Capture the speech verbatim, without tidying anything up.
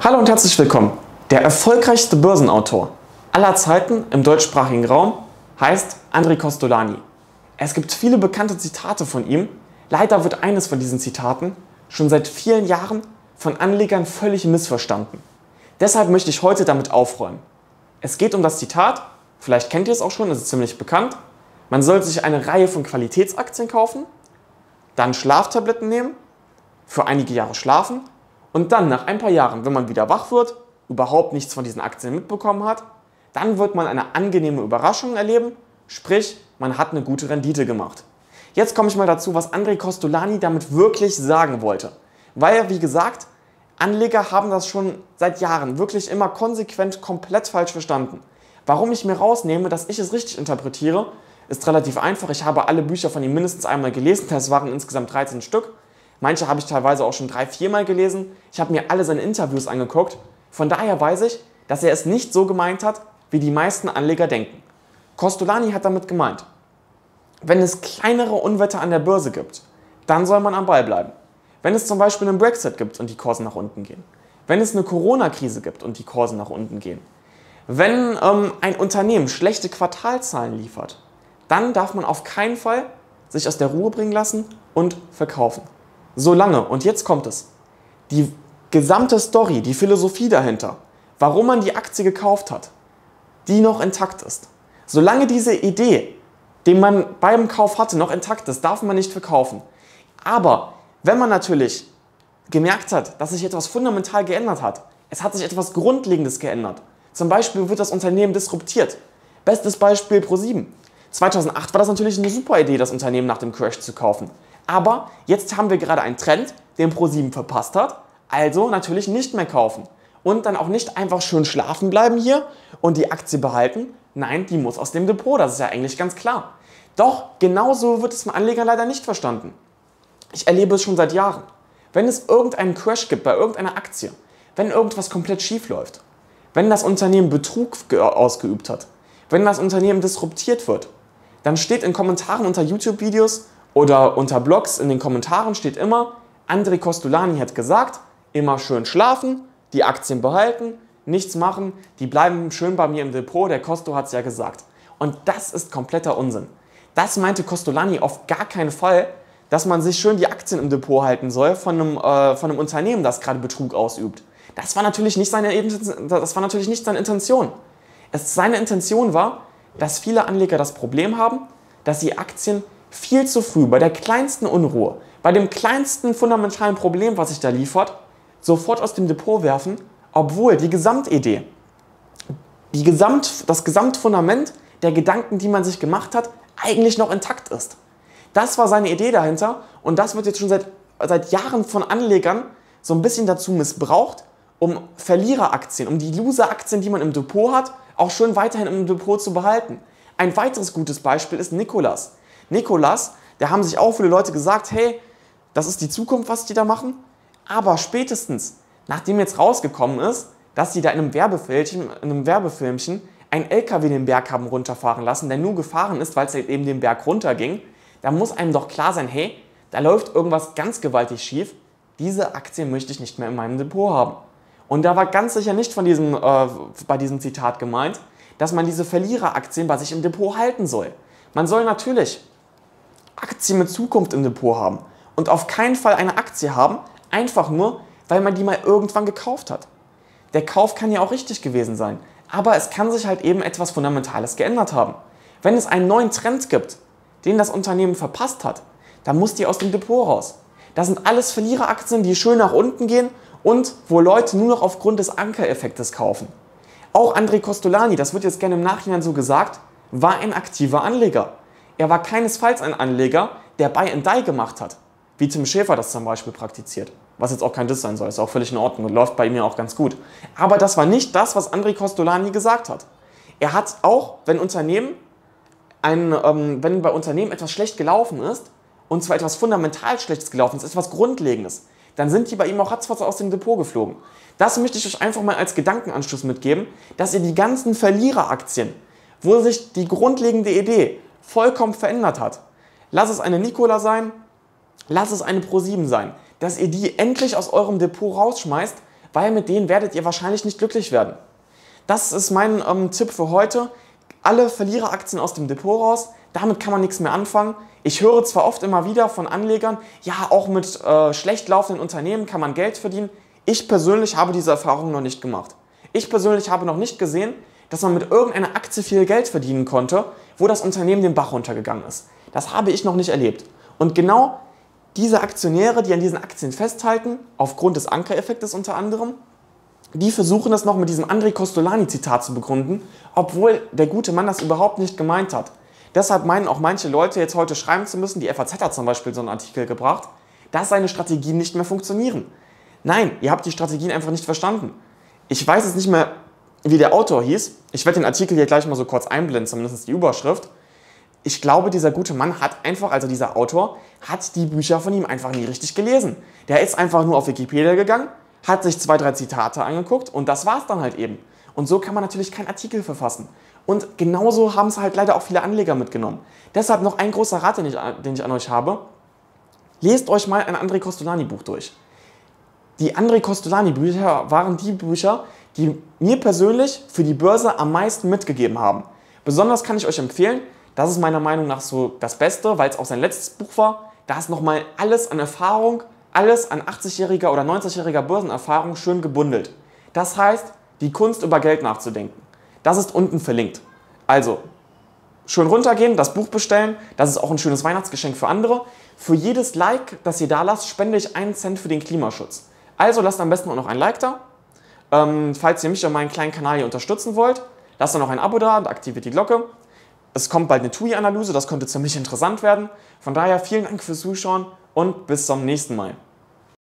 Hallo und herzlich willkommen. Der erfolgreichste Börsenautor aller Zeiten im deutschsprachigen Raum heißt André Kostolany. Es gibt viele bekannte Zitate von ihm. Leider wird eines von diesen Zitaten schon seit vielen Jahren von Anlegern völlig missverstanden. Deshalb möchte ich heute damit aufräumen. Es geht um das Zitat, vielleicht kennt ihr es auch schon, es ist ziemlich bekannt. Man soll sich eine Reihe von Qualitätsaktien kaufen, dann Schlaftabletten nehmen, für einige Jahre schlafen und dann nach ein paar Jahren, wenn man wieder wach wird, überhaupt nichts von diesen Aktien mitbekommen hat, dann wird man eine angenehme Überraschung erleben, sprich, man hat eine gute Rendite gemacht. Jetzt komme ich mal dazu, was André Kostolany damit wirklich sagen wollte. Weil, wie gesagt, Anleger haben das schon seit Jahren wirklich immer konsequent komplett falsch verstanden. Warum ich mir rausnehme, dass ich es richtig interpretiere, ist relativ einfach. Ich habe alle Bücher von ihm mindestens einmal gelesen, das waren insgesamt dreizehn Stück. Manche habe ich teilweise auch schon drei, vier Mal gelesen. Ich habe mir alle seine Interviews angeguckt. Von daher weiß ich, dass er es nicht so gemeint hat, wie die meisten Anleger denken. Kostolany hat damit gemeint, wenn es kleinere Unwetter an der Börse gibt, dann soll man am Ball bleiben. Wenn es zum Beispiel einen Brexit gibt und die Kurse nach unten gehen. Wenn es eine Corona-Krise gibt und die Kurse nach unten gehen. Wenn ähm, ein Unternehmen schlechte Quartalzahlen liefert, dann darf man auf keinen Fall sich aus der Ruhe bringen lassen und verkaufen. Solange, und jetzt kommt es, die gesamte Story, die Philosophie dahinter, warum man die Aktie gekauft hat, die noch intakt ist. Solange diese Idee, die man beim Kauf hatte, noch intakt ist, darf man nicht verkaufen. Aber wenn man natürlich gemerkt hat, dass sich etwas fundamental geändert hat, es hat sich etwas Grundlegendes geändert, zum Beispiel wird das Unternehmen disruptiert. Bestes Beispiel ProSieben. zweitausendacht war das natürlich eine super Idee, das Unternehmen nach dem Crash zu kaufen. Aber jetzt haben wir gerade einen Trend, den ProSieben verpasst hat, also natürlich nicht mehr kaufen. Und dann auch nicht einfach schön schlafen bleiben hier und die Aktie behalten. Nein, die muss aus dem Depot, das ist ja eigentlich ganz klar. Doch genauso wird es von Anlegern leider nicht verstanden. Ich erlebe es schon seit Jahren. Wenn es irgendeinen Crash gibt bei irgendeiner Aktie, wenn irgendwas komplett schief läuft, wenn das Unternehmen Betrug ausgeübt hat, wenn das Unternehmen disruptiert wird, dann steht in Kommentaren unter YouTube-Videos oder unter Blogs in den Kommentaren steht immer, André Kostolany hat gesagt, immer schön schlafen, die Aktien behalten, nichts machen, die bleiben schön bei mir im Depot, der Kosto hat es ja gesagt. Und das ist kompletter Unsinn. Das meinte Kostolany auf gar keinen Fall, dass man sich schön die Aktien im Depot halten soll von einem, äh, von einem Unternehmen, das gerade Betrug ausübt. Das war natürlich nicht seine, das war natürlich nicht seine Intention. Es, seine Intention war, dass viele Anleger das Problem haben, dass sie Aktien viel zu früh bei der kleinsten Unruhe, bei dem kleinsten fundamentalen Problem, was sich da liefert, sofort aus dem Depot werfen, obwohl die Gesamtidee, die Gesamt, das Gesamtfundament der Gedanken, die man sich gemacht hat, eigentlich noch intakt ist. Das war seine Idee dahinter und das wird jetzt schon seit, seit Jahren von Anlegern so ein bisschen dazu missbraucht, um Verliereraktien, um die Loser-Aktien, die man im Depot hat, auch schön weiterhin im Depot zu behalten. Ein weiteres gutes Beispiel ist Nikolas. Nikolas, da haben sich auch viele Leute gesagt, hey, das ist die Zukunft, was die da machen. Aber spätestens, nachdem jetzt rausgekommen ist, dass sie da in einem Werbefilmchen, in einem Werbefilmchen ein L K W den Berg haben runterfahren lassen, der nur gefahren ist, weil es eben den Berg runterging, da muss einem doch klar sein, hey, da läuft irgendwas ganz gewaltig schief, diese Aktie möchte ich nicht mehr in meinem Depot haben. Und da war ganz sicher nicht von diesem, äh, bei diesem Zitat gemeint, dass man diese Verliereraktien bei sich im Depot halten soll. Man soll natürlich Aktien mit Zukunft im Depot haben und auf keinen Fall eine Aktie haben, einfach nur, weil man die mal irgendwann gekauft hat. Der Kauf kann ja auch richtig gewesen sein, aber es kann sich halt eben etwas Fundamentales geändert haben. Wenn es einen neuen Trend gibt, den das Unternehmen verpasst hat, dann muss die aus dem Depot raus. Das sind alles Verliereraktien, die schön nach unten gehen und wo Leute nur noch aufgrund des Ankereffektes kaufen. Auch André Kostolany, das wird jetzt gerne im Nachhinein so gesagt, war ein aktiver Anleger. Er war keinesfalls ein Anleger, der Buy and Die gemacht hat, wie Tim Schäfer das zum Beispiel praktiziert. Was jetzt auch kein Diss sein soll, ist auch völlig in Ordnung und läuft bei ihm ja auch ganz gut. Aber das war nicht das, was André Kostolany gesagt hat. Er hat auch, wenn, Unternehmen ein, ähm, wenn bei Unternehmen etwas schlecht gelaufen ist, und zwar etwas fundamental Schlechtes gelaufen ist, etwas Grundlegendes, dann sind die bei ihm auch ratzfatz aus dem Depot geflogen. Das möchte ich euch einfach mal als Gedankenanschluss mitgeben, dass ihr die ganzen Verliereraktien, wo sich die grundlegende Idee vollkommen verändert hat, lass es eine Nikola sein, lass es eine ProSieben sein, dass ihr die endlich aus eurem Depot rausschmeißt, weil mit denen werdet ihr wahrscheinlich nicht glücklich werden. Das ist mein ähm, Tipp für heute. Alle Verliereraktien aus dem Depot raus, damit kann man nichts mehr anfangen. Ich höre zwar oft immer wieder von Anlegern, ja, auch mit äh, schlecht laufenden Unternehmen kann man Geld verdienen. Ich persönlich habe diese Erfahrung noch nicht gemacht. Ich persönlich habe noch nicht gesehen, dass man mit irgendeiner Aktie viel Geld verdienen konnte, wo das Unternehmen den Bach runtergegangen ist. Das habe ich noch nicht erlebt. Und genau diese Aktionäre, die an diesen Aktien festhalten, aufgrund des Ankereffektes unter anderem, die versuchen das noch mit diesem André Kostolany-Zitat zu begründen, obwohl der gute Mann das überhaupt nicht gemeint hat. Deshalb meinen auch manche Leute jetzt heute schreiben zu müssen, die F A Z hat zum Beispiel so einen Artikel gebracht, dass seine Strategien nicht mehr funktionieren. Nein, ihr habt die Strategien einfach nicht verstanden. Ich weiß jetzt nicht mehr, wie der Autor hieß. Ich werde den Artikel hier gleich mal so kurz einblenden, zumindest die Überschrift. Ich glaube, dieser gute Mann hat einfach, also dieser Autor, hat die Bücher von ihm einfach nie richtig gelesen. Der ist einfach nur auf Wikipedia gegangen, hat sich zwei, drei Zitate angeguckt und das war es dann halt eben. Und so kann man natürlich keinen Artikel verfassen. Und genauso haben es halt leider auch viele Anleger mitgenommen. Deshalb noch ein großer Rat, den ich, den ich an euch habe. Lest euch mal ein André Kostolany Buch durch. Die André Kostolany Bücher waren die Bücher, die mir persönlich für die Börse am meisten mitgegeben haben. Besonders kann ich euch empfehlen, das ist meiner Meinung nach so das Beste, weil es auch sein letztes Buch war. Da ist nochmal alles an Erfahrung, alles an achtzigjähriger oder neunzigjähriger Börsenerfahrung schön gebündelt. Das heißt, die Kunst über Geld nachzudenken. Das ist unten verlinkt. Also, schön runtergehen, das Buch bestellen. Das ist auch ein schönes Weihnachtsgeschenk für andere. Für jedes Like, das ihr da lasst, spende ich einen Cent für den Klimaschutz. Also lasst am besten auch noch ein Like da. Ähm, falls ihr mich und meinen kleinen Kanal hier unterstützen wollt, lasst dann noch ein Abo da und aktiviert die Glocke. Es kommt bald eine T U I-Analyse, das könnte ziemlich interessant werden. Von daher vielen Dank fürs Zuschauen und bis zum nächsten Mal.